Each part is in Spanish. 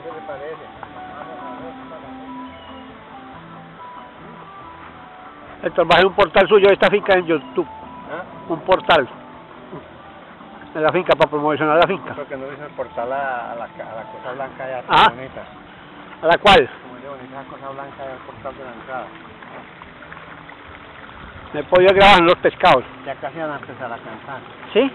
se parece. Esto va a ser un portal suyo de esta finca en YouTube. ¿Ah? Un portal de la finca para promocionar la finca. Porque no hizo el portal a la cosa blanca ya, Ah. bonita. ¿A la cual? Como es de bonita esa cosa blanca del portal de la entrada. Me he podido grabar los pescados. Ya casi van a empezar a cantar. ¿Sí?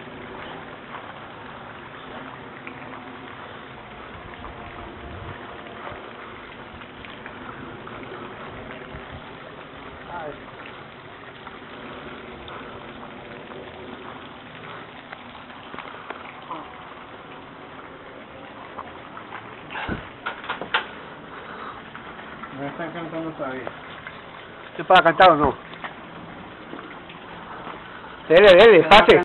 No están cantando todavía. ¿Es para cantar o no? Dele, pase.